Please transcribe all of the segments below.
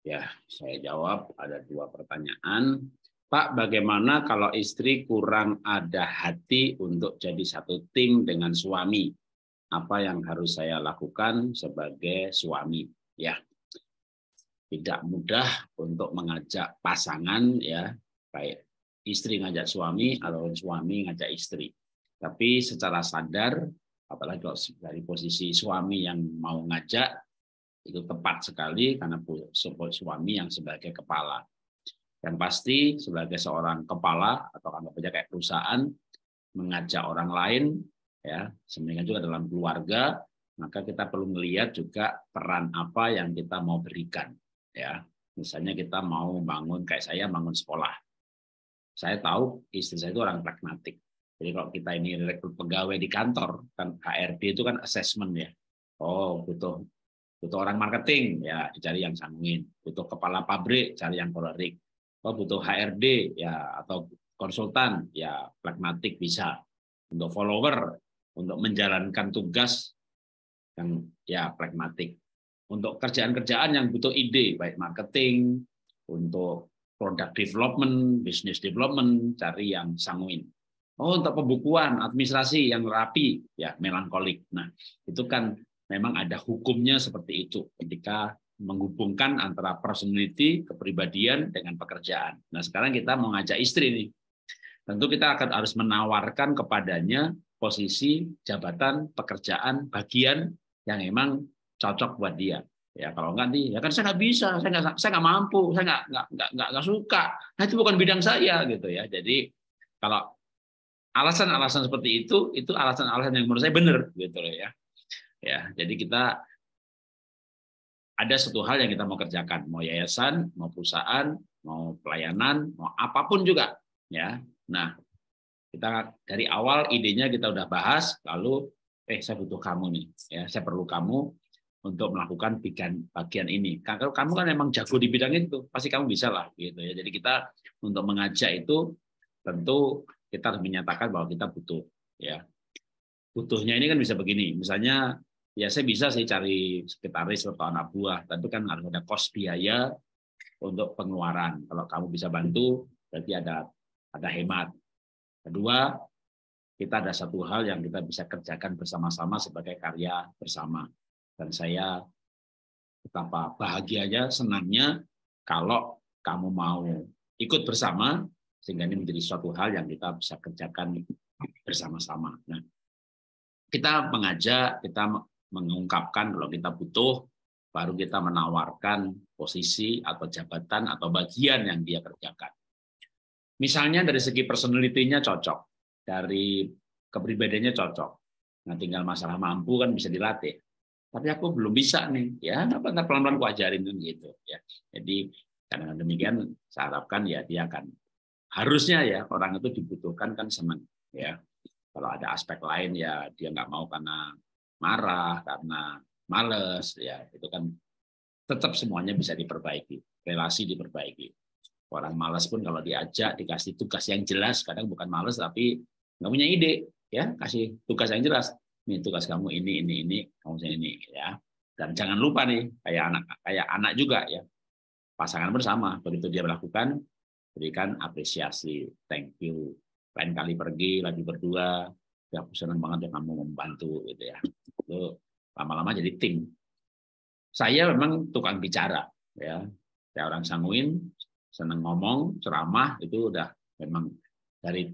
Ya, saya jawab ada 2 pertanyaan. Pak, bagaimana kalau istri kurang ada hati untuk jadi satu tim dengan suami? Apa yang harus saya lakukan sebagai suami? Ya, tidak mudah untuk mengajak pasangan, ya, baik istri ngajak suami atau suami ngajak istri. Tapi secara sadar, apalagi kalau dari posisi suami yang mau ngajak, itu tepat sekali karena suami yang sebagai kepala. Yang pasti sebagai seorang kepala atau anggap saja kayak perusahaan mengajak orang lain, ya, sebenarnya juga dalam keluarga, maka kita perlu melihat juga peran apa yang kita mau berikan, ya. Misalnya kita mau bangun, kayak saya bangun sekolah. Saya tahu istri saya itu orang pragmatik. Jadi kalau kita ini rekrut pegawai di kantor, kan HRD itu kan assessment, ya. Oh, butuh orang marketing, ya dicari yang sanguin. Butuh kepala pabrik, cari yang kolerik. Oh, butuh HRD, ya, atau konsultan, ya pragmatik bisa. Untuk follower, untuk menjalankan tugas yang ya pragmatik. Untuk kerjaan-kerjaan yang butuh ide, baik marketing, untuk product development, business development, cari yang sanguin. Oh, untuk pembukuan, administrasi yang rapi, ya melankolik. Nah, itu kan memang ada hukumnya seperti itu ketika menghubungkan antara personality, kepribadian dengan pekerjaan. Nah, sekarang kita mau ngajak istri nih. Tentu kita akan harus menawarkan kepadanya posisi, jabatan, pekerjaan, bagian yang memang cocok buat dia. Ya kalau enggak nih, ya kan saya nggak bisa, saya nggak mampu, saya nggak suka. Nah, itu bukan bidang saya gitu ya. Jadi kalau alasan-alasan seperti itu alasan-alasan yang menurut saya benar gitu loh ya. Ya, jadi kita ada satu hal yang kita mau kerjakan, mau yayasan, mau perusahaan, mau pelayanan, mau apapun juga, ya. Nah, kita dari awal idenya kita udah bahas, lalu saya butuh kamu nih, ya, saya perlu kamu untuk melakukan bagian ini. Kalau kamu kan memang jago di bidang itu, pasti kamu bisa lah, gitu ya. Jadi kita untuk mengajak itu tentu kita harus menyatakan bahwa kita butuh, ya. Butuhnya ini kan bisa begini, misalnya ya saya bisa sih cari sekretaris atau anak buah, tapi kan harus ada kos biaya untuk pengeluaran. Kalau kamu bisa bantu, berarti ada hemat. Kedua, kita ada satu hal yang kita bisa kerjakan bersama-sama sebagai karya bersama. Dan saya betapa bahagianya, senangnya kalau kamu mau ikut bersama, sehingga ini menjadi suatu hal yang kita bisa kerjakan bersama-sama. Nah, kita mengajak, kita mengungkapkan kalau kita butuh, baru kita menawarkan posisi atau jabatan atau bagian yang dia kerjakan. Misalnya dari segi personality-nya cocok, dari kepribadiannya cocok. Nah, tinggal masalah mampu kan bisa dilatih. Tapi aku belum bisa nih, ya ntar pelan-pelan aku ajarin kan gitu. Ya, jadi karena demikian saya harapkan ya dia akan harusnya ya orang itu dibutuhkan kan senang. Ya, kalau ada aspek lain ya dia nggak mau karena marah, karena males, ya itu kan tetap semuanya bisa diperbaiki, relasi diperbaiki. Orang malas pun kalau diajak, dikasih tugas yang jelas, kadang bukan malas tapi nggak punya ide, ya kasih tugas yang jelas. Nih tugas kamu ini, kamu ini, ya. Dan jangan lupa nih, kayak anak juga ya, pasangan bersama. Begitu dia melakukan, berikan apresiasi, thank you. Lain kali pergi lagi berdua, ya aku senang banget ya kamu membantu gitu ya. Itu lama-lama jadi tim. Saya memang tukang bicara, ya. Saya orang sanguin, senang ngomong, ceramah, itu udah memang dari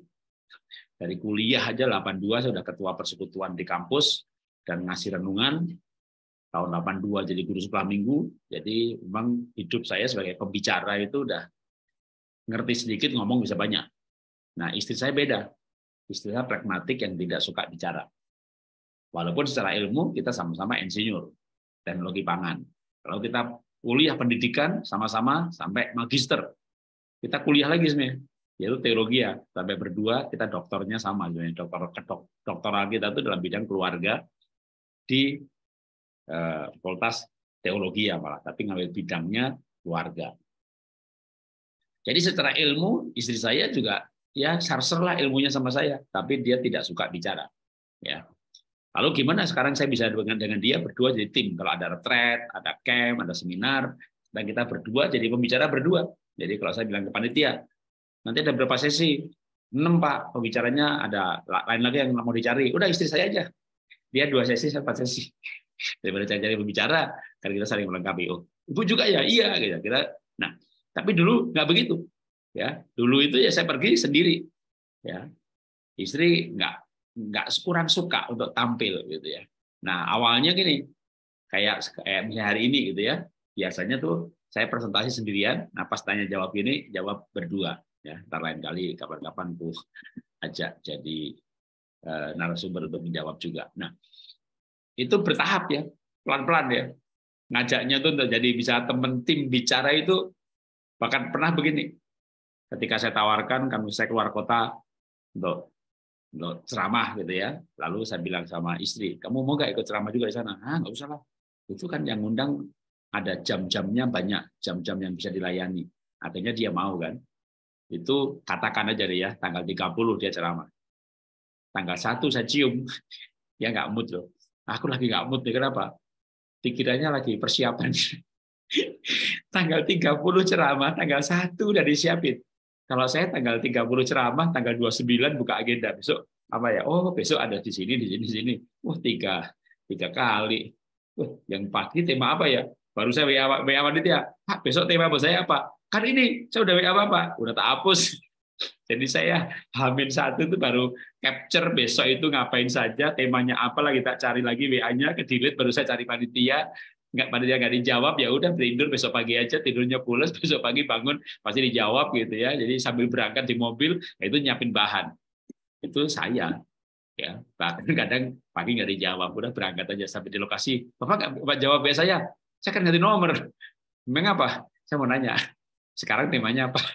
kuliah aja 82 saya udah ketua persekutuan di kampus dan ngasih renungan. Tahun 82 jadi guru sekolah minggu. Jadi memang hidup saya sebagai pembicara itu udah ngerti sedikit, ngomong bisa banyak. Nah, istri saya beda. Istri saya pragmatik yang tidak suka bicara. Walaupun secara ilmu kita sama-sama insinyur teknologi pangan. Kalau kita kuliah pendidikan sama-sama sampai magister. Kita kuliah lagi sebenarnya, yaitu teologi ya. Sampai berdua kita doktornya sama, doktoral kita itu dalam bidang keluarga di fakultas teologi ya malah, tapi ngambil bidangnya keluarga. Jadi secara ilmu istri saya juga ya sarser lah ilmunya sama saya, tapi dia tidak suka bicara. Ya. Lalu gimana sekarang saya bisa dengan dia berdua jadi tim. Kalau ada retreat, ada camp, ada seminar, Dan kita berdua jadi pembicara berdua. Jadi kalau saya bilang ke panitia, nanti ada berapa sesi? 6 Pak, pembicaranya ada lain lagi yang mau dicari. Udah istri saya aja. Dia 2 sesi, saya 4 sesi. Daripada cari pembicara, karena kita saling melengkapi. Oh, Ibu juga ya? Iya. Gitu. Nah, tapi dulu nggak begitu. Ya, dulu itu ya saya pergi sendiri. Ya, istri nggak kurang suka untuk tampil gitu ya. Nah, awalnya gini, kayak hari ini gitu ya. Biasanya tuh saya presentasi sendirian, nah pas tanya jawab ini jawab berdua ya. Ntar lain kali kapan-kapan tuh ajak jadi narasumber untuk menjawab juga. Nah, itu bertahap ya, pelan-pelan ya. Ngajaknya tuh untuk jadi bisa temen tim bicara itu, bahkan pernah begini. Ketika saya tawarkan kan saya keluar kota untuk ceramah gitu ya. Lalu saya bilang sama istri, kamu mau nggak ikut ceramah juga di sana? Ah, nggak usah lah. Itu kan yang ngundang ada jam-jamnya banyak, jam-jam yang bisa dilayani. Akhirnya dia mau kan. Itu katakan aja deh ya, tanggal 30 dia ceramah. Tanggal 1 saya cium, dia nggak mood loh. Aku lagi nggak mood nih, kenapa? Pikirannya lagi persiapan. Tanggal 30 ceramah, tanggal 1 udah disiapin. Kalau saya tanggal 30 ceramah, tanggal 29 buka agenda. Besok apa ya? Oh, besok ada di sini, di sini, di sini. Wah, tiga kali. Wah, yang pagi tema apa ya? Baru saya WA panitia. Pak, besok tema buat saya apa? Kan ini, saya udah WA Bapak. Udah tak hapus. Jadi saya H-1 itu baru capture besok itu ngapain saja, temanya apa lagi tak cari lagi WA-nya, ke delete baru saya cari panitia. Panitia nggak dijawab, ya udah tidur besok pagi aja, tidurnya pulas, besok pagi bangun pasti dijawab gitu ya. Jadi sambil berangkat di mobil itu nyiapin bahan. Itu saya ya. Bahkan kadang pagi nggak dijawab, udah berangkat aja sampai di lokasi. Bapak nggak jawab WA saya kan ganti nomor. Memang apa? Saya mau nanya. Sekarang temanya apa?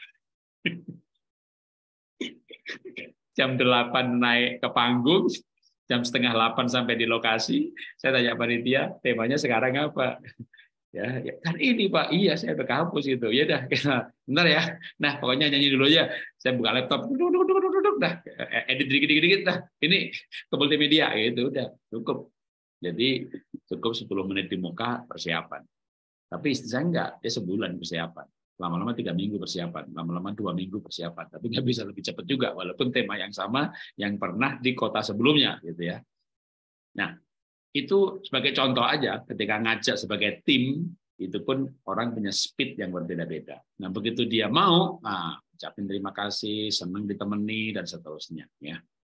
Jam 8 naik ke panggung, jam setengah 8 sampai di lokasi, saya tanya panitia, temanya sekarang apa? Ya, kan ini Pak, iya saya udah kampus gitu. Ya dah, bentar ya. Nah, pokoknya nyanyi dulu aja. Saya buka laptop, dah, edit dikit-dikit dah. Ini ke multimedia gitu, udah cukup. Jadi cukup 10 menit di muka persiapan. Tapi istri saya enggak, dia sebulan persiapan. Lama-lama 3 minggu persiapan, lama-lama 2 minggu persiapan. Tapi nggak bisa lebih cepat juga, walaupun tema yang sama yang pernah di kota sebelumnya, gitu ya. Nah, itu sebagai contoh aja, ketika ngajak sebagai tim, itu pun orang punya speed yang berbeda-beda. Nah, begitu dia mau, nah, ucapin terima kasih, senang ditemani, dan seterusnya. Ya.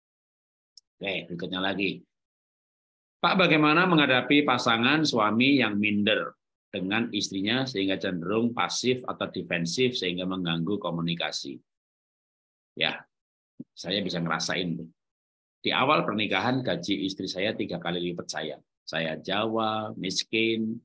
Oke, berikutnya lagi. Pak, bagaimana menghadapi pasangan suami yang minder dengan istrinya sehingga cenderung pasif atau defensif sehingga mengganggu komunikasi? Ya, saya bisa ngerasain. Di awal pernikahan gaji istri saya 3 kali lipat saya. Saya Jawa, miskin.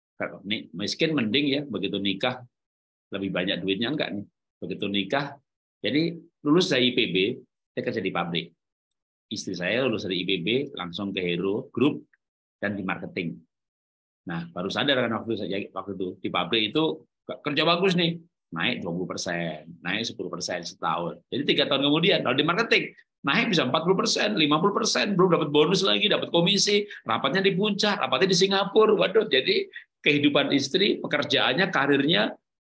Miskin mending ya, begitu nikah lebih banyak duitnya enggak nih. Begitu nikah, jadi lulus dari IPB, saya kerja di pabrik. Istri saya lulus dari IPB langsung ke Hero Group dan di marketing. Nah, baru sadar kan waktu itu di pabrik itu kerja bagus nih, naik 20%, naik 10% setahun. Jadi 3 tahun kemudian kalau di marketing naik bisa 40%, 50%, belum dapat bonus lagi, dapat komisi, rapatnya di puncak, rapatnya di Singapura. Waduh, jadi kehidupan istri, pekerjaannya, karirnya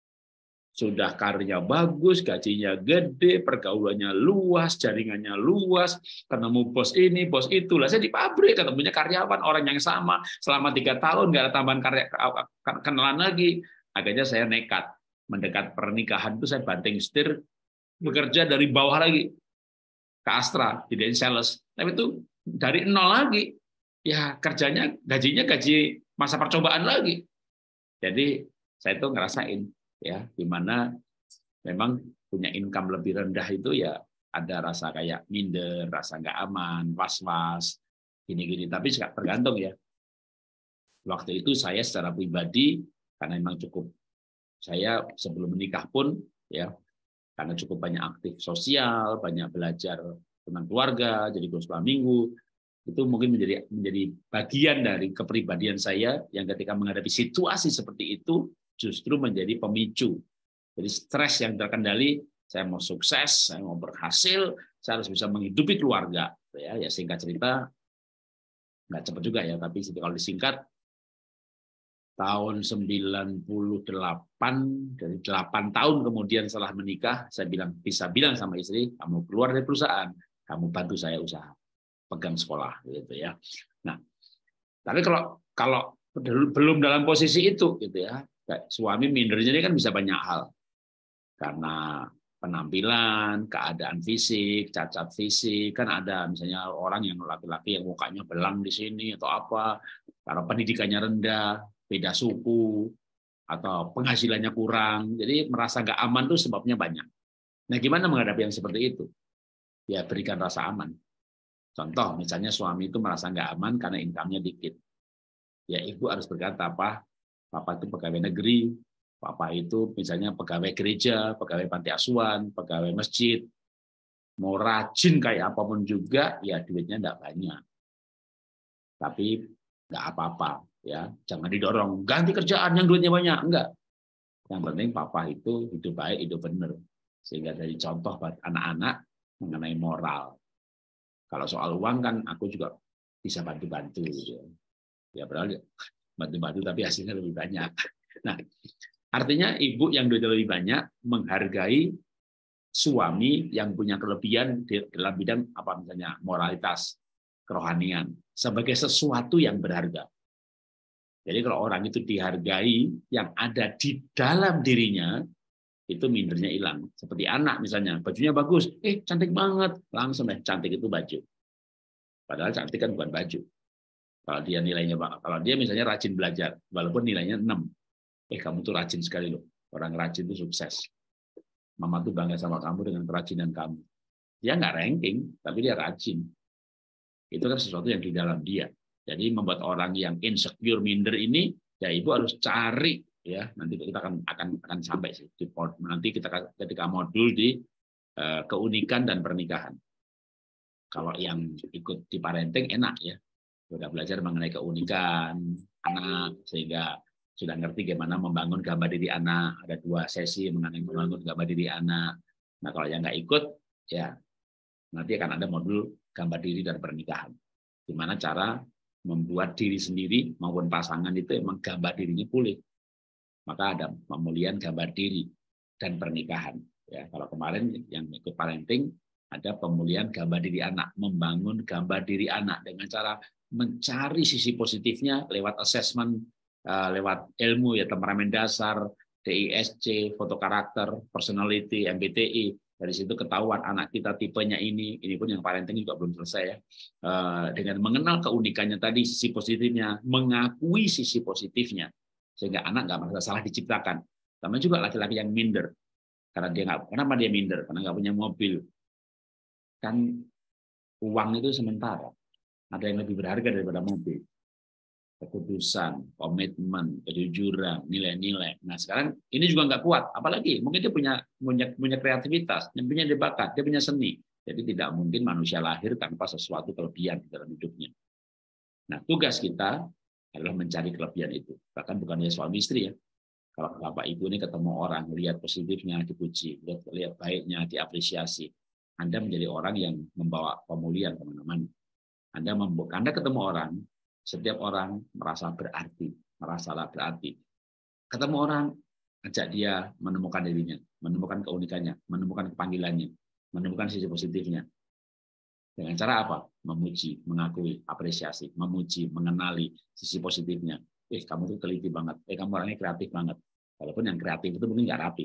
sudah karirnya bagus, gajinya gede, pergaulannya luas, jaringannya luas, ketemu bos ini, bos itu. Lah saya di pabrik ketemunya karyawan orang yang sama selama 3 tahun nggak ada tambahan kenalan lagi. Akhirnya saya nekat mendekat pernikahan itu saya banting setir bekerja dari bawah lagi ke Astra jadi sales. Tapi itu dari nol lagi. Ya kerjanya gajinya gaji masa percobaan lagi. Jadi saya itu ngerasain ya gimana memang punya income lebih rendah itu ya ada rasa kayak minder, rasa nggak aman, was-was, gini-gini. Tapi tergantung ya. Waktu itu saya secara pribadi karena memang cukup saya sebelum menikah pun ya karena cukup banyak aktif sosial, banyak belajar tentang keluarga, jadi guru sekolah minggu, itu mungkin menjadi bagian dari kepribadian saya yang ketika menghadapi situasi seperti itu justru menjadi pemicu. Jadi stres yang terkendali, saya mau sukses, saya mau berhasil, saya harus bisa menghidupi keluarga. Ya singkat cerita, nggak cepat juga ya, tapi kalau disingkat, tahun 98, dari 8 tahun kemudian setelah menikah, saya bisa bilang sama istri, kamu keluar dari perusahaan, kamu bantu saya usaha, pegang sekolah gitu ya. Nah, tapi kalau belum dalam posisi itu gitu ya, suami mindernya ini kan bisa banyak hal. Karena penampilan, keadaan fisik, cacat fisik, kan ada misalnya orang yang laki-laki yang mukanya belang di sini atau apa, karena pendidikannya rendah, beda suku, atau penghasilannya kurang, jadi merasa nggak aman tuh sebabnya banyak. Nah, gimana menghadapi yang seperti itu? Ya berikan rasa aman. Contoh, misalnya suami itu merasa nggak aman karena income-nya dikit. Ya ibu harus berkata, Papa itu pegawai negeri, Papa itu misalnya pegawai gereja, pegawai panti asuhan, pegawai masjid, mau rajin kayak apapun juga, ya duitnya enggak banyak. Tapi enggak apa-apa, ya. Jangan didorong, ganti kerjaan yang duitnya banyak, enggak. Yang penting Papa itu hidup baik, hidup benar. Sehingga dari contoh buat anak-anak mengenai moral. Kalau soal uang kan aku juga bisa bantu-bantu. Ya berarti bantu-bantu tapi hasilnya lebih banyak. Nah, artinya ibu yang duitnya lebih banyak menghargai suami yang punya kelebihan dalam bidang apa misalnya moralitas, kerohanian sebagai sesuatu yang berharga. Jadi kalau orang itu dihargai yang ada di dalam dirinya, itu mindernya hilang. Seperti anak misalnya, bajunya bagus, cantik banget, langsung cantik itu baju. Padahal cantik kan bukan baju. Kalau dia nilainya, kalau dia misalnya rajin belajar, walaupun nilainya 6, kamu tuh rajin sekali loh. Orang rajin itu sukses. Mama tuh bangga sama kamu dengan kerajinan kamu. Dia nggak ranking, tapi dia rajin. Itu kan sesuatu yang di dalam dia. Jadi membuat orang yang insecure, minder ini, ya ibu harus cari, ya. Nanti kita akan sampai sih. Nanti kita ketika modul di keunikan dan pernikahan. Kalau yang ikut di parenting enak ya, sudah belajar mengenai keunikan anak sehingga sudah ngerti bagaimana membangun gambar diri anak. Ada 2 sesi mengenai membangun gambar diri anak. Nah kalau yang nggak ikut, ya nanti akan ada modul gambar diri dan pernikahan. Gimana cara membuat diri sendiri maupun pasangan itu emang gambar dirinya pulih. Maka ada pemulihan gambar diri dan pernikahan. Ya, kalau kemarin yang ikut parenting ada pemulihan gambar diri anak, membangun gambar diri anak dengan cara mencari sisi positifnya lewat assessment, lewat ilmu ya temperamen dasar, DISC, foto karakter, personality, MBTI. Dari situ ketahuan anak kita tipenya ini pun yang parenting juga belum selesai ya. Dengan mengenal keunikannya tadi, sisi positifnya, mengakui sisi positifnya, sehingga anak nggak merasa salah diciptakan. Sama juga laki-laki yang minder, kenapa dia minder? Karena nggak punya mobil. Kan uang itu sementara. Ada yang lebih berharga daripada mobil. Keputusan, komitmen, kejujuran, nilai-nilai. Nah sekarang ini juga nggak kuat. Apalagi mungkin dia punya kreativitas, dia punya bakat, dia punya seni. Jadi tidak mungkin manusia lahir tanpa sesuatu kelebihan dalam hidupnya. Nah tugas kita adalah mencari kelebihan itu. Bahkan bukan hanya suami istri ya. Kalau bapak ibu ini ketemu orang, lihat positifnya, dipuji, lihat baiknya, diapresiasi. Anda menjadi orang yang membawa pemulihan kemana-mana. Anda ketemu orang, setiap orang merasa berarti, merasalah berarti. Ketemu orang, ajak dia menemukan dirinya, menemukan keunikannya, menemukan panggilannya, menemukan sisi positifnya. Dengan cara apa? Memuji, mengakui, apresiasi, memuji, mengenali sisi positifnya. Kamu tuh teliti banget. Kamu orangnya kreatif banget. Walaupun yang kreatif itu mungkin nggak rapi.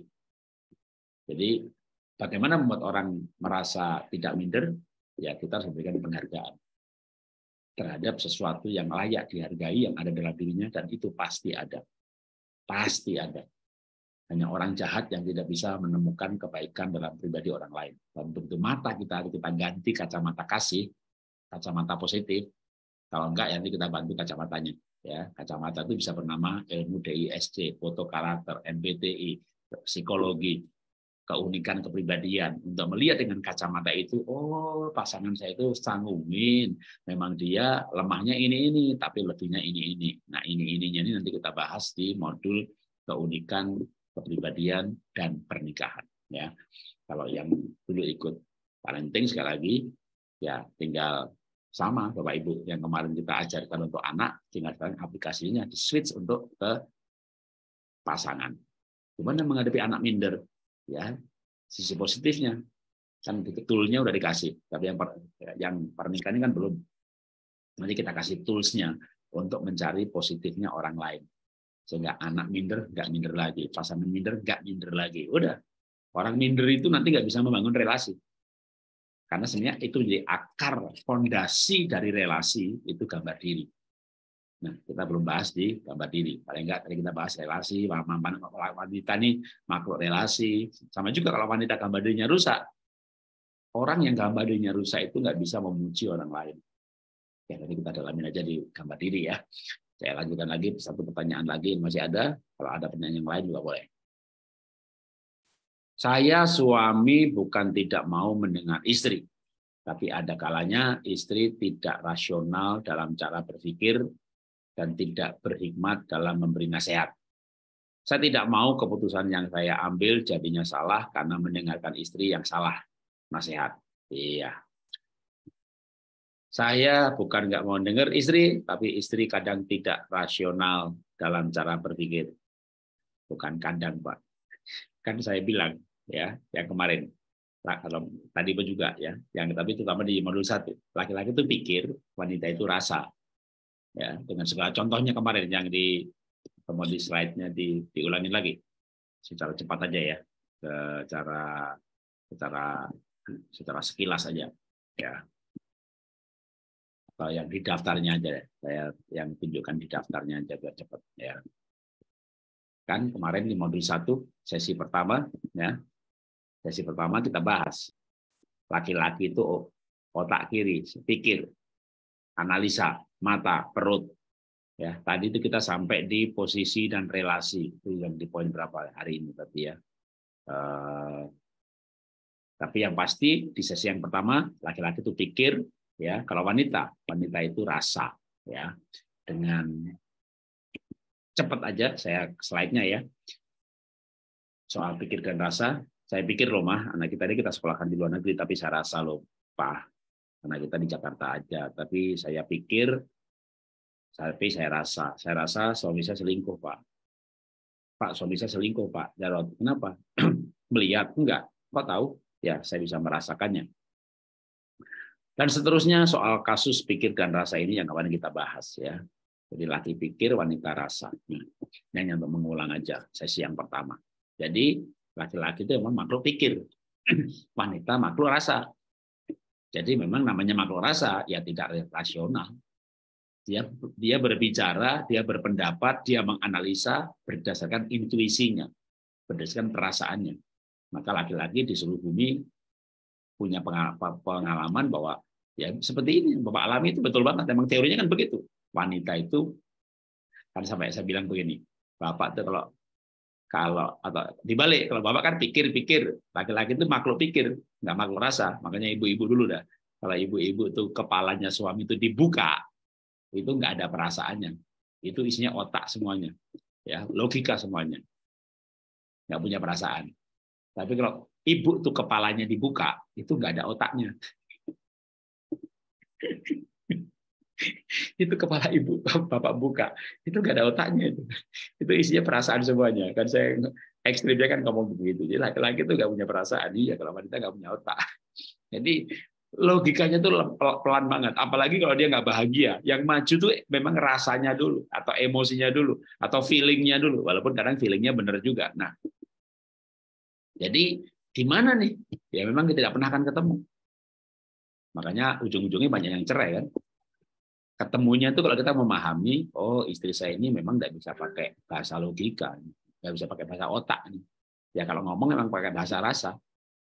Jadi bagaimana membuat orang merasa tidak minder? Ya kita harus memberikan penghargaan terhadap sesuatu yang layak dihargai yang ada dalam dirinya, dan itu pasti ada. Pasti ada. Hanya orang jahat yang tidak bisa menemukan kebaikan dalam pribadi orang lain. Dan begitu mata kita ganti kacamata kasih, kacamata positif. Kalau enggak, nanti kita bantu kacamatanya. Ya, kacamata itu bisa bernama ilmu DISC, foto karakter, MBTI, psikologi, keunikan kepribadian. Untuk melihat dengan kacamata itu, oh pasangan saya itu sanguin, memang dia lemahnya ini, tapi lebihnya ini. Nah ininya ini nanti kita bahas di modul keunikan kepribadian dan pernikahan. Ya, kalau yang dulu ikut parenting sekali lagi, ya tinggal Sama Bapak Ibu yang kemarin kita ajarkan untuk anak, tinggal sekarang aplikasinya di switch untuk ke pasangan. Gimana menghadapi anak minder? Ya, sisi positifnya kan toolnya udah dikasih, tapi yang pernikahan ini kan belum. Nanti kita kasih toolsnya untuk mencari positifnya orang lain, sehingga anak minder nggak minder lagi, pasangan minder nggak minder lagi. Udah, orang minder itu nanti nggak bisa membangun relasi. Karena sebenarnya itu jadi akar, fondasi dari relasi itu gambar diri. Nah, kita belum bahas di gambar diri. Paling enggak tadi kita bahas relasi, wanita ini makhluk relasi. Sama juga kalau wanita gambar dirinya rusak, orang yang gambar dirinya rusak itu nggak bisa memuji orang lain. Ya, tadi kita dalamin aja di gambar diri ya. Saya lanjutkan lagi, satu pertanyaan lagi masih ada. Kalau ada pertanyaan yang lain juga boleh. Saya suami bukan tidak mau mendengar istri, tapi ada kalanya istri tidak rasional dalam cara berpikir dan tidak berhikmat dalam memberi nasihat. Saya tidak mau keputusan yang saya ambil jadinya salah karena mendengarkan istri yang salah nasihat. Iya. Saya bukan nggak mau dengar istri, tapi istri kadang tidak rasional dalam cara berpikir. Bukan kadang, Pak. Kan saya bilang ya yang kemarin, kalau tadi pun juga ya, yang tapi terutama di modul 1, laki-laki itu pikir, wanita itu rasa. Ya, dengan segala contohnya kemarin yang di slide-nya diulangi lagi secara cepat aja ya, secara sekilas aja ya, atau yang di daftarnya aja, saya yang tunjukkan di daftarnya aja biar cepat ya. Kan kemarin di modul 1 sesi pertama ya, sesi pertama kita bahas laki-laki itu otak kiri, pikir, analisa, mata, perut. Ya, tadi itu kita sampai di posisi dan relasi, itu yang di poin berapa hari ini tadi ya. Tapi yang pasti di sesi yang pertama laki-laki itu pikir ya, kalau wanita itu rasa ya. Dengan cepat aja saya slide-nya ya. Soal pikir dan rasa, saya pikir loh mah, anak kita ini kita sekolahkan di luar negeri, tapi saya rasa loh Pak, karena kita di Jakarta aja, tapi saya pikir, tapi saya rasa suami saya selingkuh Pak. Pak, suami saya selingkuh Pak. Jarod, kenapa? Melihat? Enggak. Kok tahu? Ya, saya bisa merasakannya. Dan seterusnya soal kasus pikir dan rasa ini yang kemarin kita bahas ya. Jadi laki pikir, wanita rasa. Nah, ini untuk mengulang aja sesi yang pertama. Jadi laki-laki itu memang makhluk pikir, wanita makhluk rasa. Jadi memang namanya makhluk rasa ya tidak rasional. Dia berbicara, dia berpendapat, dia menganalisa berdasarkan intuisinya, berdasarkan perasaannya. Maka laki-laki di seluruh bumi punya pengalaman bahwa ya seperti ini Bapak alami itu betul banget. Memang teorinya kan begitu. Wanita itu kan sampai saya bilang begini, Bapak itu kalau atau dibalik, kalau Bapak kan pikir-pikir, laki-laki itu makhluk pikir, nggak makhluk rasa. Makanya ibu-ibu dulu dah. Kalau ibu-ibu itu kepalanya suami itu dibuka, itu nggak ada perasaannya. Itu isinya otak semuanya, ya logika semuanya, nggak punya perasaan. Tapi kalau ibu tuh kepalanya dibuka, itu nggak ada otaknya. Itu kepala ibu bapak buka, itu nggak ada otaknya. Itu isinya perasaan semuanya. Kan saya ekstrimnya kan ngomong begitu. Jadi laki-laki itu nggak punya perasaan, iya. Kalau wanita nggak punya otak. Jadi logikanya tuh pelan banget. Apalagi kalau dia nggak bahagia, yang maju tuh memang rasanya dulu, atau emosinya dulu, atau feelingnya dulu. Walaupun kadang feelingnya benar juga. Nah, jadi gimana nih? Ya memang kita tidak pernah akan ketemu. Makanya ujung-ujungnya banyak yang cerai kan. Ketemunya itu kalau kita memahami, oh istri saya ini memang nggak bisa pakai bahasa logika, nggak bisa pakai bahasa otak. Ya kalau ngomong memang pakai bahasa rasa.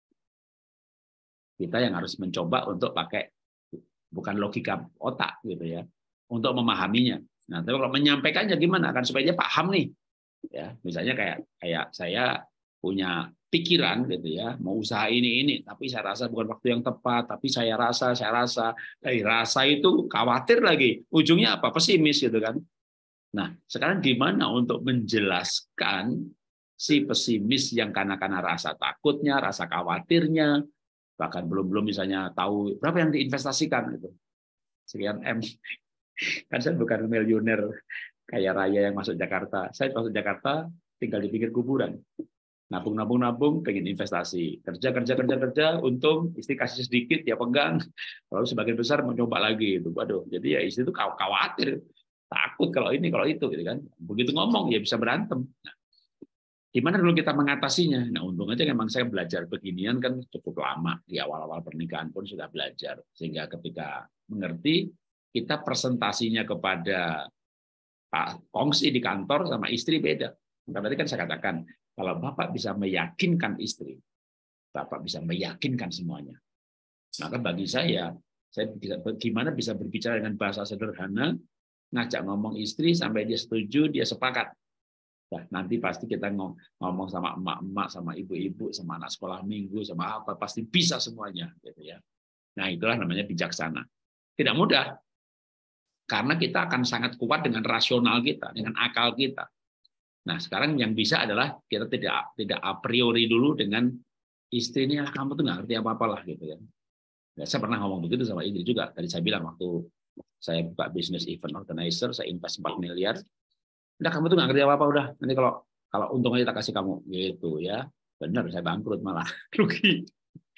Kita yang harus mencoba untuk pakai bukan logika otak gitu ya, untuk memahaminya. Nah, tapi kalau menyampaikannya gimana kan supaya dia paham nih. Ya, misalnya kayak saya punya pikiran gitu ya, mau usaha ini, tapi saya rasa bukan waktu yang tepat, tapi saya rasa, dari rasa itu khawatir lagi, ujungnya apa? Pesimis gitu kan. Nah, sekarang gimana untuk menjelaskan si pesimis yang karena rasa takutnya, rasa khawatirnya, bahkan belum misalnya tahu berapa yang diinvestasikan gitu. sekian M. Kan saya bukan miliuner kaya raya yang masuk Jakarta. Saya masuk Jakarta tinggal di pinggir kuburan. Nabung, pengen investasi. Kerja, untung, istri kasih sedikit, ya pegang. Lalu sebagian besar mau coba lagi. Waduh, jadi ya istri itu khawatir. Takut kalau ini, kalau itu. Gitu kan. Begitu ngomong, ya bisa berantem. Nah, gimana dulu kita mengatasinya? Nah, untung aja memang saya belajar beginian kan cukup lama. Di awal-awal pernikahan pun sudah belajar. Sehingga ketika mengerti, kita presentasinya kepada Pak kongsi di kantor sama istri beda. Nah, tadi kan saya katakan, kalau Bapak bisa meyakinkan istri, Bapak bisa meyakinkan semuanya. Maka bagi saya gimana bisa berbicara dengan bahasa sederhana, ngajak ngomong istri sampai dia setuju, dia sepakat. Nah, nanti pasti kita ngomong sama emak-emak, sama ibu-ibu, sama anak sekolah minggu, sama apa, pasti bisa semuanya. Gitu ya. Nah, itulah namanya bijaksana. Tidak mudah, karena kita akan sangat kuat dengan rasional kita, dengan akal kita. Nah, sekarang yang bisa adalah kita tidak a priori dulu dengan istri ini, kamu tuh nggak ngerti apa-apa lah gitu ya. Nah, saya pernah ngomong begitu sama istri juga. Tadi saya bilang waktu saya buka bisnis event organizer, saya invest 4 miliar. Udah kamu tuh nggak ngerti apa-apa udah. Nanti kalau untung aja tak kasih kamu gitu ya. Benar, saya bangkrut malah rugi.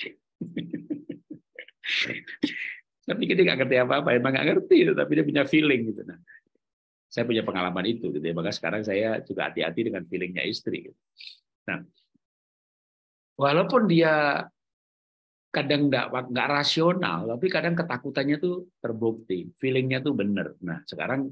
Saya pikir dia nggak ngerti apa-apa, emang nggak ngerti, tapi dia punya feeling gitu. Nah, saya punya pengalaman itu, gitu ya. Maka sekarang saya juga hati-hati dengan feelingnya istri. Gitu. Nah, walaupun dia kadang nggak rasional, tapi kadang ketakutannya tuh terbukti, feelingnya tuh benar. Nah, sekarang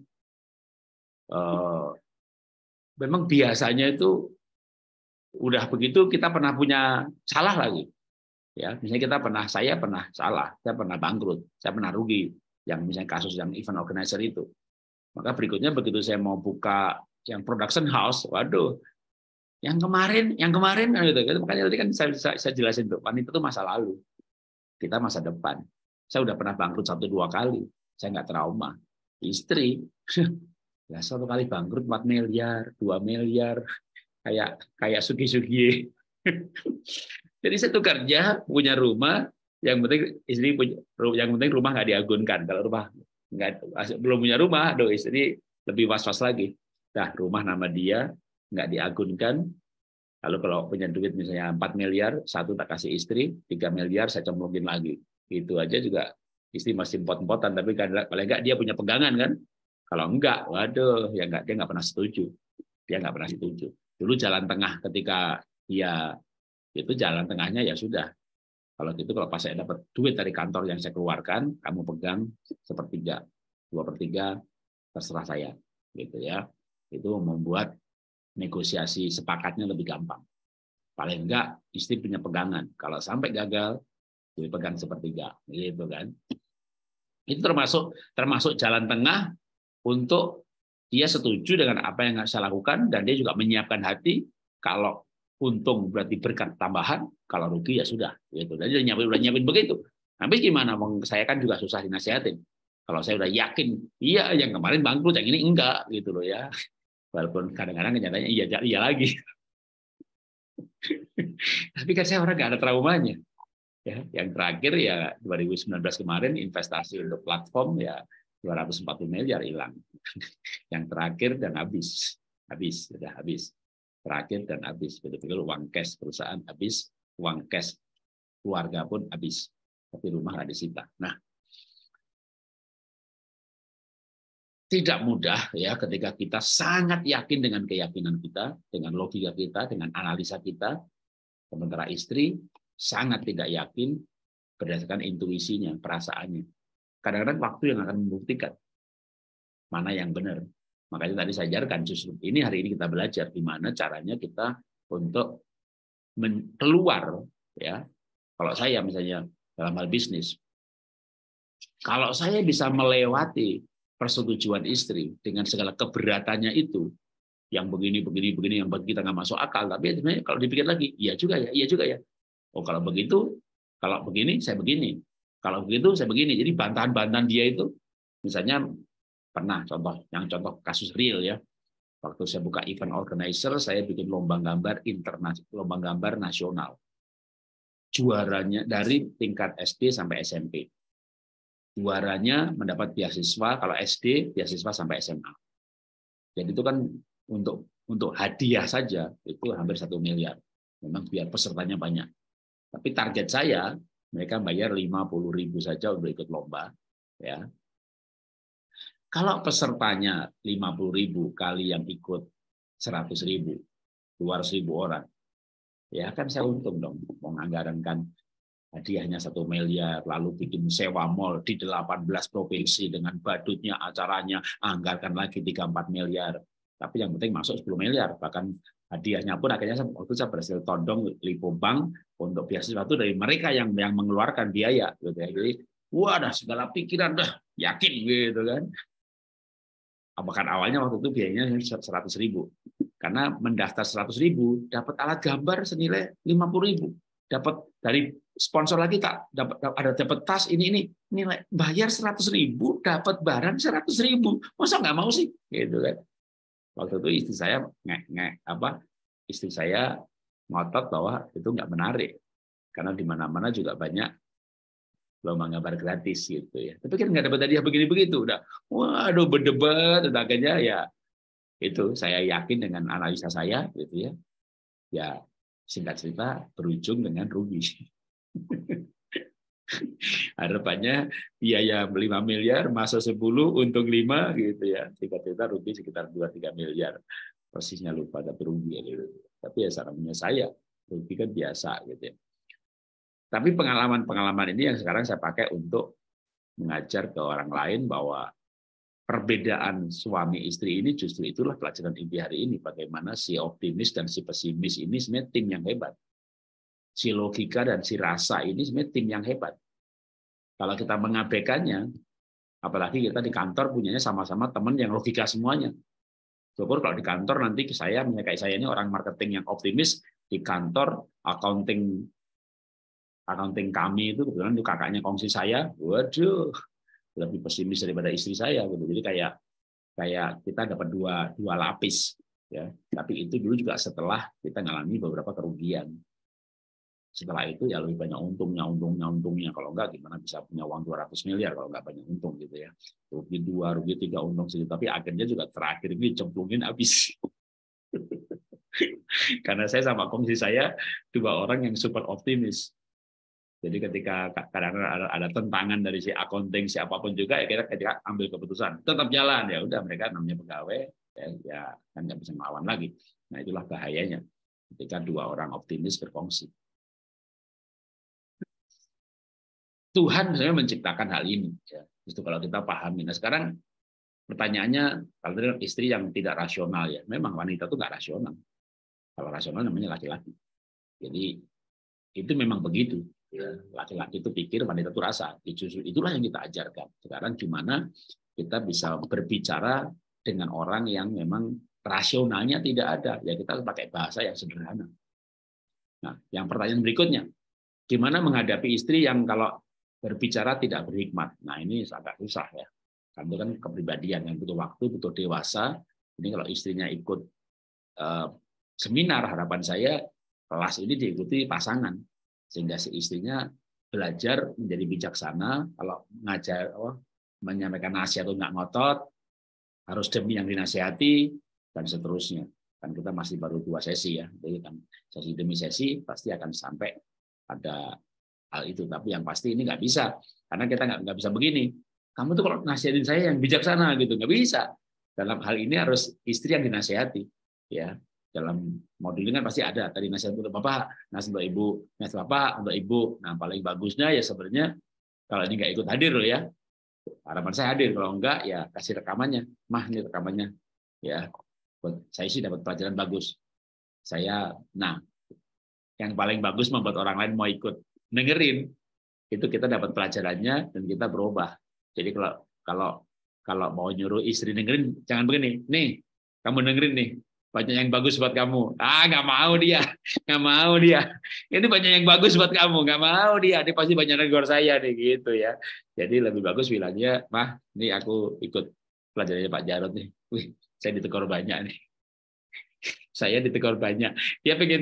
memang biasanya itu udah begitu kita pernah punya salah lagi. Ya, misalnya saya pernah salah, saya pernah bangkrut, saya pernah rugi, yang misalnya kasus yang event organizer itu. Maka berikutnya begitu saya mau buka yang production house, waduh, yang kemarin gitu. Makanya tadi kan saya jelasin tuh, itu tuh masa lalu, kita masa depan. Saya udah pernah bangkrut 1-2 kali, saya nggak trauma. Istri, ya 1 kali bangkrut 4 miliar, 2 miliar, kayak sugi-sugi. Jadi saya tuh kerja, punya rumah, yang penting istri punya, yang penting rumah nggak diagunkan. Kalau rumah belum punya rumah, aduh istri lebih was-was lagi. Nah, rumah nama dia nggak diagunkan. Lalu kalau punya duit misalnya 4 miliar, 1 tak kasih istri, 3 miliar saya cemplungin lagi. Itu aja juga istri masih empot-empotan, tapi paling nggak dia punya pegangan kan. Kalau enggak, waduh, ya enggak, dia nggak pernah setuju. Dia nggak pernah setuju. Dulu jalan tengah ketika dia itu jalan tengahnya ya sudah. Kalau gitu kalau pas saya dapat duit dari kantor yang saya keluarkan, kamu pegang 1/3, 2/3 terserah saya, gitu ya. Itu membuat negosiasi sepakatnya lebih gampang. Paling enggak istri punya pegangan. Kalau sampai gagal, dia pegang 1/3, gitu kan. Itu termasuk jalan tengah untuk dia setuju dengan apa yang saya lakukan dan dia juga menyiapkan hati kalau untung berarti berkat tambahan, kalau rugi ya sudah gitu. Jadi udah nyiapin begitu. Tapi gimana? Saya kan juga susah dinasihatin. Kalau saya udah yakin, iya yang kemarin bangkrut, yang ini enggak gitu loh ya. Walaupun kadang-kadang kenyataannya iya lagi. Tapi kan saya orang nggak ada traumanya. Ya, yang terakhir ya 2019 kemarin investasi untuk platform ya 240 miliar hilang. Yang terakhir dan sudah habis. Terakhir dan habis, betul-betul uang cash perusahaan habis, uang cash keluarga pun habis, tapi rumah nggak disita. Nah, tidak mudah ya ketika kita sangat yakin dengan keyakinan kita, dengan logika kita, dengan analisa kita, sementara istri sangat tidak yakin berdasarkan intuisinya, perasaannya. Kadang-kadang waktu yang akan membuktikan mana yang benar. Makanya tadi saya ajarkan justru ini hari ini kita belajar gimana caranya kita untuk keluar ya. Kalau saya misalnya dalam hal bisnis, kalau saya bisa melewati persetujuan istri dengan segala keberatannya itu, yang begini yang bagi kita nggak masuk akal, tapi sebenarnya kalau dipikir lagi, iya juga ya. Oh kalau begitu, kalau begini saya begini, kalau begitu saya begini. Jadi bantahan-bantahan dia itu, misalnya pernah contoh kasus real ya. Waktu saya buka event organizer, saya bikin lomba gambar nasional. Juaranya dari tingkat SD sampai SMP. juaranya mendapat beasiswa, kalau SD beasiswa sampai SMA. Jadi itu kan untuk hadiah saja itu hampir 1 miliar. Memang biar pesertanya banyak. Tapi target saya mereka bayar 50.000 saja untuk ikut lomba. Ya, kalau pesertanya 50.000 kali yang ikut 100.000, 200.000 orang, ya kan saya untung dong. Menganggarankan hadiahnya 1 miliar, lalu bikin sewa mall di 18 provinsi dengan badutnya, acaranya, anggarkan lagi 3-4 miliar. Tapi yang penting masuk 10 miliar. Bahkan hadiahnya pun akhirnya waktu saya berhasil todong Lipo Bank untuk beasiswa itu dari mereka yang mengeluarkan biaya. Gitu ya. Jadi, wah, dah segala pikiran dah yakin gitu kan. Bahkan awalnya waktu itu biayanya 100.000. Karena mendaftar 100.000 dapat alat gambar senilai 50.000. Dapat dari sponsor lagi tak dapat tas ini nilai bayar 100.000 dapat barang 100.000. Masa nggak mau sih gitu kan. Waktu itu istri saya ngotot bahwa itu nggak menarik karena di mana-mana juga banyak lomba gambar gratis gitu ya. Tapi kan nggak dapat hadiah begini begitu udah. Waduh berdebat akhirnya ya itu saya yakin dengan analisa saya gitu ya. Ya singkat cerita berujung dengan rugi. Harapannya biaya 5 miliar, masa 10, untung 5 gitu ya. Singkat-singkat rugi sekitar 2-3 miliar. Persisnya lupa, tapi rugi gitu. Tapi ya sarannya saya, rugi kan biasa gitu ya. Tapi pengalaman-pengalaman ini yang sekarang saya pakai untuk mengajar ke orang lain bahwa perbedaan suami istri ini justru itulah pelajaran inti hari ini. Bagaimana si optimis dan si pesimis ini sebenarnya tim yang hebat. Si logika dan si rasa ini sebenarnya tim yang hebat. Kalau kita mengabaikannya, apalagi kita di kantor punyanya sama-sama teman yang logika semuanya. Syukur kalau di kantor nanti saya kayak saya ini orang marketing yang optimis, di kantor accounting kami itu kebetulan itu kakaknya kongsi saya, waduh, lebih pesimis daripada istri saya gitu. Jadi kayak kita dapat dua lapis ya. Tapi itu dulu juga setelah kita mengalami beberapa kerugian. Setelah itu ya lebih banyak untungnya. Kalau enggak gimana bisa punya uang 200 miliar kalau enggak banyak untung gitu ya. Rugi 2, rugi 3, untung sedikit. Tapi akhirnya juga terakhir ini cemplungin habis. Karena saya sama kongsi saya 2 orang yang super optimis. Jadi ketika kadang-kadang ada tentangan dari si accounting siapapun juga ya kita ambil keputusan tetap jalan ya udah mereka namanya pegawai ya kan nggak bisa melawan lagi. Nah itulah bahayanya ketika 2 orang optimis berfungsi. Tuhan sebenarnya menciptakan hal ini ya. Itu kalau kita pahami. Nah sekarang pertanyaannya kalau istri yang tidak rasional ya memang wanita itu nggak rasional. Kalau rasional namanya laki-laki. Jadi itu memang begitu. Laki-laki itu pikir, wanita itu rasa. Itulah yang kita ajarkan. Sekarang gimana kita bisa berbicara dengan orang yang memang rasionalnya tidak ada. Ya kita pakai bahasa yang sederhana. Nah, yang pertanyaan berikutnya, gimana menghadapi istri yang kalau berbicara tidak berhikmat? Nah, ini agak susah ya. Karena itu kan kepribadian yang butuh waktu, butuh dewasa. Ini kalau istrinya ikut seminar, harapan saya kelas ini diikuti pasangan. Sehingga si istrinya belajar menjadi bijaksana, kalau menyampaikan nasihat itu nggak ngotot, harus demi yang dinasihati, dan seterusnya. Kan kita masih baru 2 sesi ya, jadi kan sesi demi sesi pasti akan sampai pada hal itu. Tapi yang pasti ini nggak bisa, karena kita nggak bisa begini. Kamu tuh kalau nasihatin saya yang bijaksana gitu, nggak bisa. Dalam hal ini harus istri yang dinasihati, ya. Dalam modul ini kan pasti ada tadi nasihat untuk Bapak, nasihat untuk Ibu, nasihat Bapak untuk Ibu. Nah, paling bagusnya ya sebenarnya kalau ini nggak ikut hadir loh ya. Harapan saya hadir, kalau enggak ya kasih rekamannya. Mah, ini rekamannya. Ya, saya sih dapat pelajaran bagus. Nah, yang paling bagus membuat orang lain mau ikut dengerin. Itu kita dapat pelajarannya dan kita berubah. Jadi kalau mau nyuruh istri dengerin jangan begini. Nih, kamu dengerin nih. Banyak yang bagus buat kamu. Nggak mau dia. Ini banyak yang bagus buat kamu. Nggak mau dia. Dia pasti banyak negor saya nih gitu ya. Jadi lebih bagus bilangnya, Mah, ini aku ikut pelajarannya Pak Jarod nih. Wih, saya ditegur banyak nih. Saya ditegur banyak. Dia pengen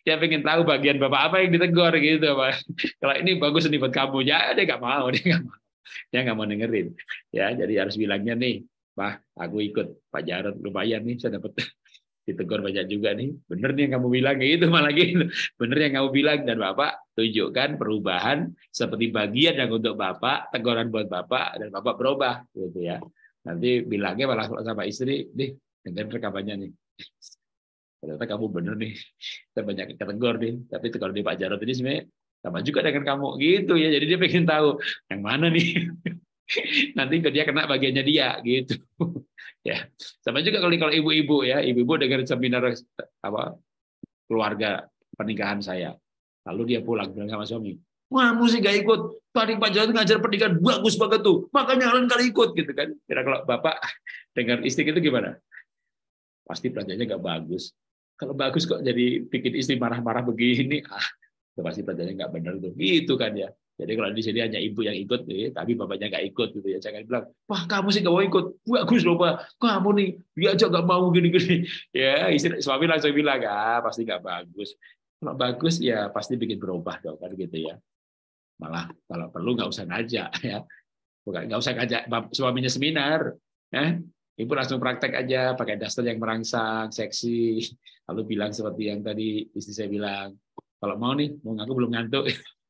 tahu bagian Bapak apa yang ditegur gitu, Pak. Kalau ini bagus nih buat kamu, ya dia nggak mau. Dia nggak mau dengerin. Ya, jadi harus bilangnya nih, Pak, aku ikut Pak Jarod, lumayan nih, saya dapat ditegur banyak juga nih. Bener nih yang kamu bilang itu malah gitu. Bener yang kamu bilang dan Bapak tunjukkan perubahan seperti bagian yang untuk Bapak, teguran buat Bapak dan Bapak berubah gitu ya. Nanti bilangnya malah sama istri, "Nih, dengar rekamannya nih. Ternyata kamu bener nih. Saya banyak ketegur nih. Tapi kalau di Pak Jarod ini sebenarnya sama juga dengan kamu gitu ya. Jadi dia pengen tahu yang mana nih. Nanti dia kena bagiannya dia gitu." Ya, sama juga kalau ibu-ibu ya, ibu-ibu dengan seminar apa keluarga pernikahan saya. Lalu dia pulang bilang sama suami, "Wah, mesti gak ikut. Tadi Pak Jarod ngajar pernikahan bagus banget tuh. Makanya kalian kali ikut gitu kan." Kira kalau Bapak dengan istri itu gimana? Pasti pelajarannya nggak bagus. Kalau bagus kok jadi bikin istri marah-marah begini, itu pasti pelajarannya nggak benar tuh. Gitu kan ya. Jadi kalau di sini hanya ibu yang ikut, tapi bapaknya nggak ikut gitu ya. Jangan bilang, "Wah, kamu sih nggak mau ikut. Bagus loh Pak. Kamu nih dia aja nggak mau gini-gini." Ya, istri suami langsung bilang, pasti nggak bagus. Kalau bagus ya pasti bikin berubah dong kan gitu ya. Malah kalau perlu nggak usah ngajak ya. Bukan nggak usah ngajak suaminya seminar. Ibu langsung praktek aja pakai daster yang merangsang, seksi, lalu bilang seperti yang tadi istri saya bilang, "Kalau mau nih, mau ngaku belum ngantuk."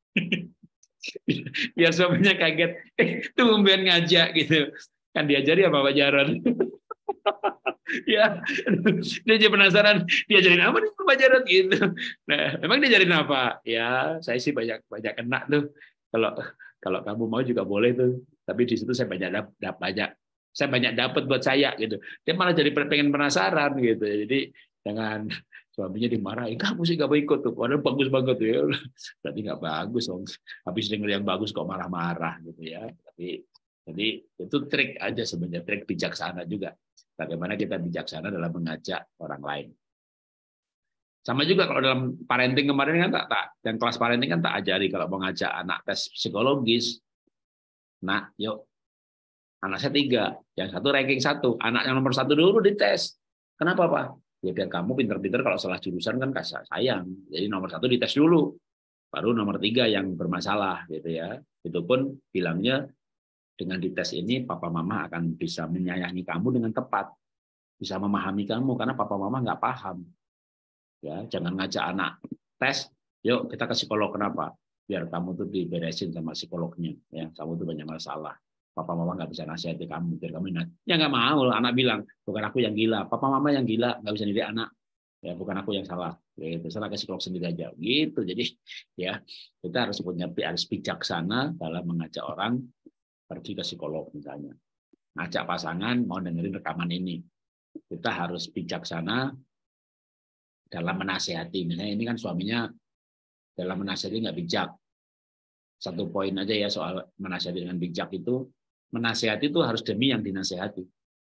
Biar suaminya kaget, tumben ngajak gitu. Kan diajari sama Pak Jarod. Ya, dia jadi penasaran, diajarin apa nih Pak Jarod gitu. Nah, emang diajarin apa? Ya, saya sih banyak banyak kena tuh. Kalau kalau kamu mau juga boleh tuh. Tapi di situ saya banyak dapat buat saya gitu. Dia malah jadi pengen penasaran gitu. Jadi jangan suaminya dimarahin, "Kamu sih gak mau ikut tuh, padahal bagus banget tuh ya." Berarti nggak bagus dong. Habis denger yang bagus kok marah-marah gitu ya. Tapi jadi itu trik aja sebenarnya, trik bijaksana juga. Bagaimana kita bijaksana dalam mengajak orang lain. Sama juga kalau dalam parenting kemarin kan dan kelas parenting kan tak ajari kalau mau ngajak anak tes psikologis. Nah, yuk, anak saya 3, yang satu ranking 1, anak yang nomor 1 dulu dites. Kenapa Pak? Ya biar kamu pinter-pinter kalau salah jurusan kan sayang. Jadi nomor 1 dites dulu, baru nomor 3 yang bermasalah gitu ya. Itu pun bilangnya dengan dites ini papa mama akan bisa menyayangi kamu dengan tepat, bisa memahami kamu karena papa mama nggak paham. Ya, jangan ngajak anak tes, "Yuk kita ke psikolog." Kenapa? Biar kamu tuh diberesin sama psikolognya. Ya, kamu tuh banyak masalah. Papa mama nggak bisa nasihati kamu, biar kamu ingat. Ya nggak mau, anak bilang, "Bukan aku yang gila, papa mama yang gila, nggak bisa didik anak. Ya bukan aku yang salah." Gitu, salah ke psikolog sendiri aja. Gitu. Jadi ya kita harus bijaksana dalam mengajak orang pergi ke psikolog misalnya. Ngajak pasangan mau dengerin rekaman ini. Kita harus bijaksana dalam menasehati. Misalnya ini kan suaminya dalam menasehati nggak bijak. Satu poin aja ya soal menasehati dengan bijak itu, menasehati itu harus demi yang dinasehati.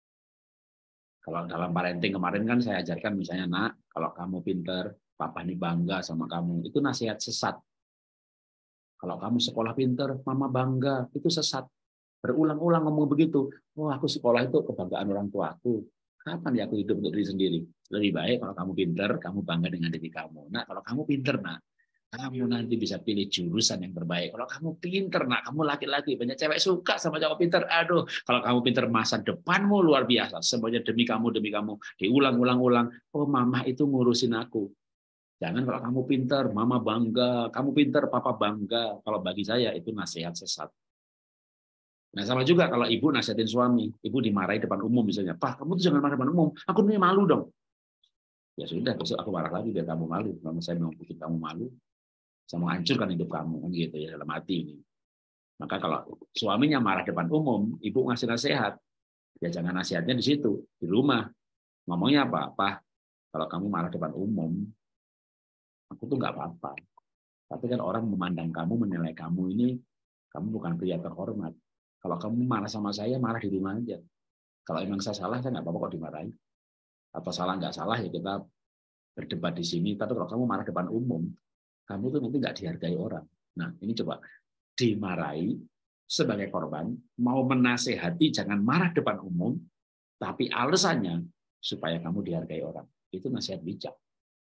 Kalau dalam parenting kemarin kan saya ajarkan misalnya, "Nak, kalau kamu pinter, papa ini bangga sama kamu." Itu nasihat sesat. "Kalau kamu sekolah pinter, mama bangga." Itu sesat. Berulang-ulang ngomong begitu. "Oh, aku sekolah itu kebanggaan orang tua aku. Kapan ya aku hidup untuk diri sendiri?" Lebih baik kalau kamu pinter, kamu bangga dengan diri kamu. Nah, kalau kamu pinter, nak, kamu nanti bisa pilih jurusan yang terbaik. Kalau kamu pinter, nak, kamu laki-laki, banyak cewek suka sama cowok pinter. Aduh, kalau kamu pinter, masa depanmu luar biasa. Semuanya demi kamu, diulang-ulang-ulang. "Oh, mama itu ngurusin aku." Jangan kalau kamu pinter, mama bangga. Kamu pinter, papa bangga. Kalau bagi saya itu nasihat sesat. Nah, sama juga kalau ibu nasihatin suami, ibu dimarahi depan umum misalnya, "Pak, kamu tuh jangan marah depan umum, aku nih malu dong." Ya sudah, besok aku marah lagi biar kamu malu. Kalau saya mau bikin kamu malu, saya mau hancurkan hidup kamu kan gitu ya dalam hati ini. Maka kalau suaminya marah depan umum, ibu ngasih nasihat, ya jangan nasihatnya di situ, di rumah. Ngomongnya apa? "Pak, kalau kamu marah depan umum, aku tuh nggak apa-apa. Tapi kan orang memandang kamu, menilai kamu ini, kamu bukan pria terhormat. Kalau kamu marah sama saya, marah di rumah aja. Kalau emang saya salah, saya nggak apa-apa kok dimarahin. Atau salah nggak salah ya kita berdebat di sini. Tapi kalau kamu marah depan umum, kamu tuh nanti nggak dihargai orang." Nah, ini coba dimarahi sebagai korban, mau menasehati jangan marah depan umum, tapi alasannya supaya kamu dihargai orang. Itu nasihat bijak.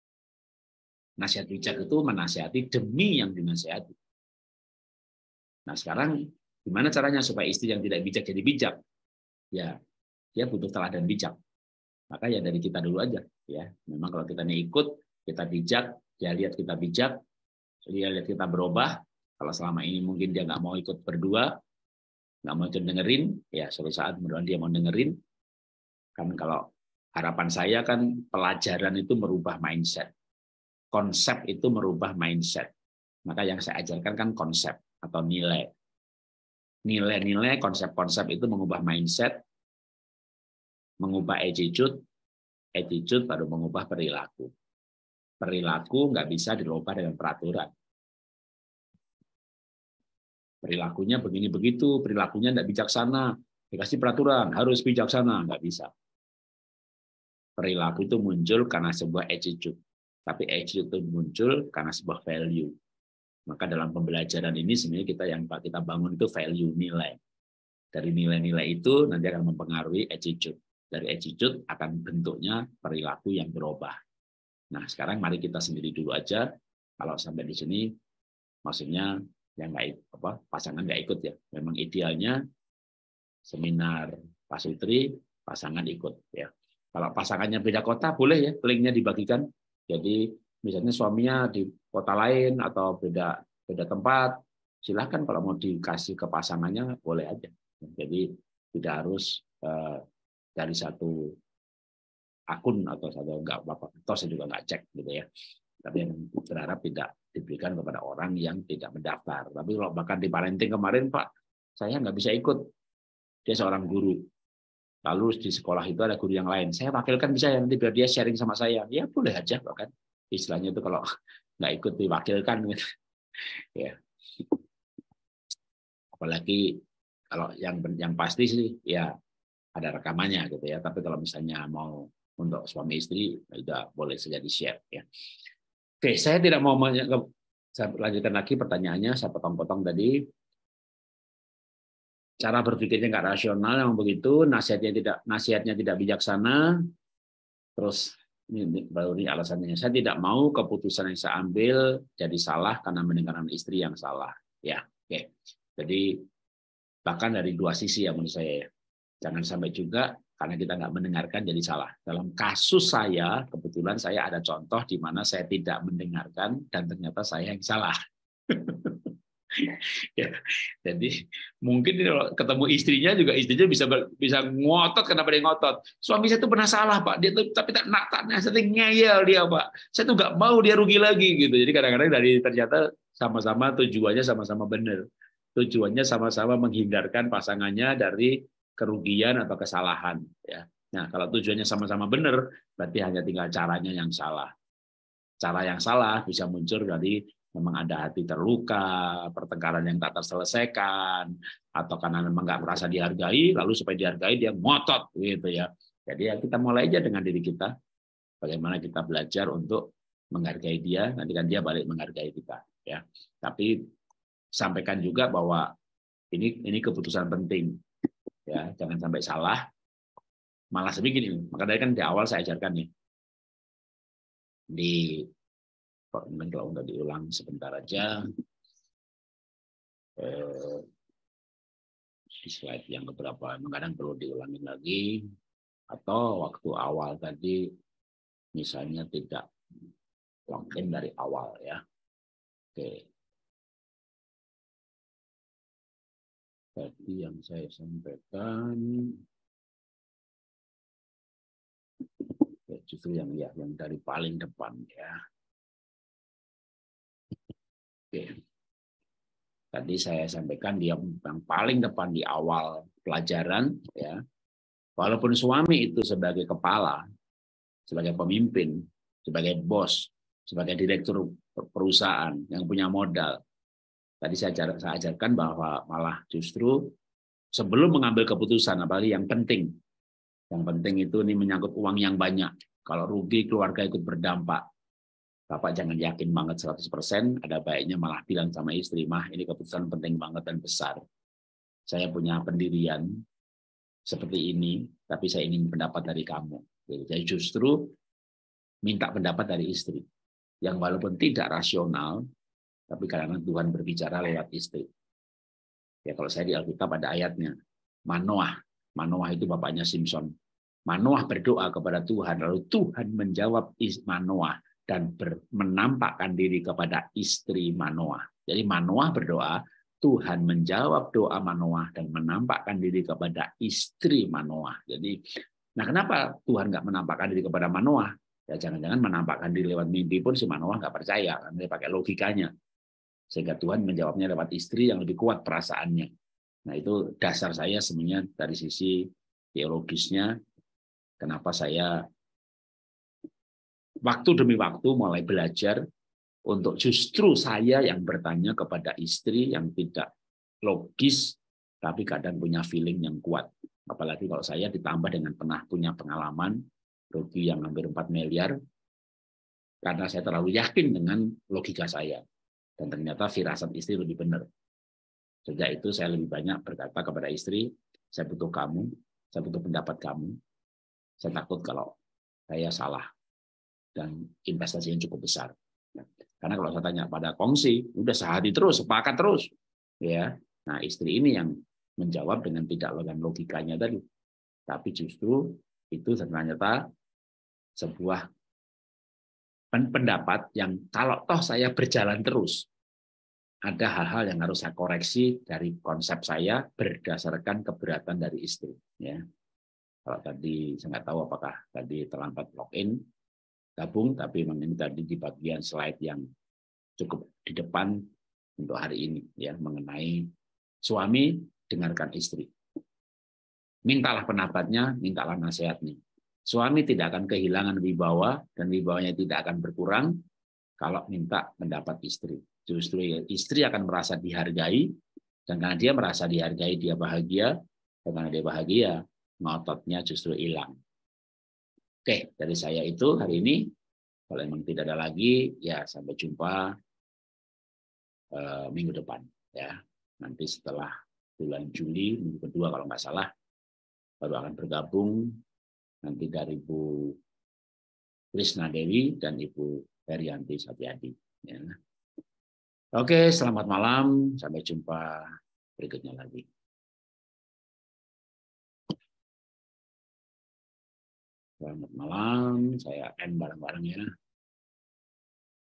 Nasihat bijak itu menasehati demi yang dinasehati. Nah, sekarang Gimana caranya supaya istri yang tidak bijak jadi bijak? Ya, dia butuh teladan bijak. Maka ya dari kita dulu aja. Ya, memang kalau kita ikut, kita bijak, dia lihat kita bijak, dia lihat kita berubah. Kalau selama ini mungkin dia nggak mau ikut berdua, nggak mau ikut dengerin, ya suatu saat mudah-mudahan dia mau dengerin. Kan kalau harapan saya kan pelajaran itu merubah mindset. Konsep itu merubah mindset. Maka yang saya ajarkan kan konsep atau nilai. Nilai-nilai, konsep-konsep itu mengubah mindset, mengubah attitude baru mengubah perilaku. Perilaku nggak bisa dirubah dengan peraturan. Perilakunya begini begitu, perilakunya nggak bijaksana, dikasih peraturan harus bijaksana, nggak bisa. Perilaku itu muncul karena sebuah attitude, tapi attitude itu muncul karena sebuah value. Maka dalam pembelajaran ini sebenarnya kita bangun itu value, nilai. Dari nilai-nilai itu nanti akan mempengaruhi attitude. Dari attitude akan bentuknya perilaku yang berubah. Nah, sekarang mari kita sendiri dulu aja. Kalau sampai di sini, maksudnya yang pasangan nggak ikut ya. Memang idealnya seminar Pak Sutri, pasangan ikut ya. Kalau pasangannya beda kota, boleh ya linknya dibagikan. Jadi misalnya suaminya di kota lain atau beda tempat, silakan kalau mau dikasih ke pasangannya boleh aja. Jadi tidak harus dari satu akun atau satu enggak apa-apa. Saya juga nggak cek gitu ya. Tapi yang berharap tidak diberikan kepada orang yang tidak mendaftar. Tapi kalau bahkan di parenting kemarin, Pak, saya nggak bisa ikut. Dia seorang guru. Lalu di sekolah itu ada guru yang lain. Saya wakilkan bisa ya, nanti biar dia sharing sama saya. Ya boleh aja bahkan. Istilahnya itu kalau nggak ikut diwakilkan. Gitu. Ya. Apalagi kalau yang pasti sih ya ada rekamannya gitu ya. Tapi kalau misalnya mau untuk suami istri, tidak boleh saja di-share ya. Oke, saya tidak mau saya lanjutkan lagi pertanyaannya, saya potong-potong tadi. Cara berpikirnya nggak rasional, yang begitu, nasihatnya tidak bijaksana. Terus ini baru ini alasannya, saya tidak mau keputusan yang saya ambil jadi salah karena mendengarkan istri yang salah. Ya, oke. Jadi bahkan dari dua sisi ya menurut saya. Ya. Jangan sampai juga karena kita nggak mendengarkan jadi salah. Dalam kasus saya, kebetulan saya ada contoh di mana saya tidak mendengarkan dan ternyata saya yang salah. Ya, jadi mungkin kalau ketemu istrinya juga bisa ngotot. Kenapa dia ngotot? Suami saya tuh pernah salah Pak, dia tuh tapi tak sering ngeyel dia Pak. Saya tuh nggak mau dia rugi lagi gitu. Jadi kadang-kadang ternyata sama-sama tujuannya sama-sama benar. Tujuannya sama-sama menghindarkan pasangannya dari kerugian atau kesalahan. Ya. Nah kalau tujuannya sama-sama benar, berarti hanya tinggal caranya yang salah. Cara yang salah bisa muncul dari memang ada hati terluka, pertengkaran yang tak terselesaikan, atau karena memang nggak merasa dihargai, lalu supaya dihargai dia ngotot gitu ya. Jadi ya kita mulai aja dengan diri kita, bagaimana kita belajar untuk menghargai dia, nanti kan dia balik menghargai kita ya. Tapi sampaikan juga bahwa ini keputusan penting ya, jangan sampai salah. Malah sebegini, maka dari kan di awal saya ajarkan nih di kalau udah diulang sebentar aja di slide yang beberapa kadang perlu diulangin lagi atau waktu awal tadi misalnya tidak login dari awal ya. Oke. Tadi yang saya sampaikan justru yang dari paling depan ya. Oke. Tadi saya sampaikan dia yang paling depan di awal pelajaran ya. Walaupun suami itu sebagai kepala, sebagai pemimpin, sebagai bos, sebagai direktur perusahaan yang punya modal. Tadi saya ajarkan bahwa malah justru sebelum mengambil keputusan, apalagi yang penting itu ini menyangkut uang yang banyak. Kalau rugi keluarga ikut berdampak. Bapak jangan yakin banget 100%, ada baiknya malah bilang sama istri, mah ini keputusan penting banget dan besar. Saya punya pendirian seperti ini, tapi saya ingin pendapat dari kamu. Jadi justru minta pendapat dari istri, yang walaupun tidak rasional, tapi karena Tuhan berbicara lewat istri. Ya kalau saya di Alkitab ada ayatnya. Manoah. Manoah itu bapaknya Simpson. Manoah berdoa kepada Tuhan, lalu Tuhan menjawab Manoah dan menampakkan diri kepada istri Manoah. Jadi Manoah berdoa, Tuhan menjawab doa Manoah dan menampakkan diri kepada istri Manoah. Jadi, nah kenapa Tuhan nggak menampakkan diri kepada Manoah? Ya jangan-jangan menampakkan diri lewat mimpi pun si Manoah nggak percaya, karena dia pakai logikanya. Sehingga Tuhan menjawabnya lewat istri yang lebih kuat perasaannya. Nah itu dasar saya sebenarnya dari sisi teologisnya, kenapa saya waktu demi waktu mulai belajar untuk justru saya yang bertanya kepada istri yang tidak logis, tapi kadang punya feeling yang kuat. Apalagi kalau saya ditambah dengan pernah punya pengalaman rugi yang hampir 4 miliar, karena saya terlalu yakin dengan logika saya. Dan ternyata firasat istri lebih benar. Sejak itu saya lebih banyak berkata kepada istri, saya butuh kamu, saya butuh pendapat kamu. Saya takut kalau saya salah dan investasinya cukup besar. Karena kalau saya tanya pada kongsi, udah sehati terus, sepakat terus, ya. Nah istri ini yang menjawab dengan tidak dengan logikanya tadi, tapi justru itu ternyata sebuah pendapat yang kalau toh saya berjalan terus, ada hal-hal yang harus saya koreksi dari konsep saya berdasarkan keberatan dari istri. Ya, kalau tadi saya nggak tahu apakah tadi terlambat login gabung, tapi memang ini tadi di bagian slide yang cukup di depan untuk hari ini, ya mengenai suami dengarkan istri. Mintalah pendapatnya, mintalah nasihatnya. Suami tidak akan kehilangan wibawa dan wibawanya tidak akan berkurang kalau minta pendapat istri. Justru istri akan merasa dihargai, dan karena dia merasa dihargai, dia bahagia, dan karena dia bahagia, ngototnya justru hilang. Oke, dari saya itu hari ini, kalau memang tidak ada lagi, ya sampai jumpa minggu depan. Ya, nanti setelah bulan Juli, minggu kedua kalau nggak salah, baru akan bergabung nanti dari Bu Krisna Dewi dan Ibu Herianti Satyadi. Ya. Oke, selamat malam. Sampai jumpa berikutnya lagi. Selamat malam. Saya end bareng-bareng ya.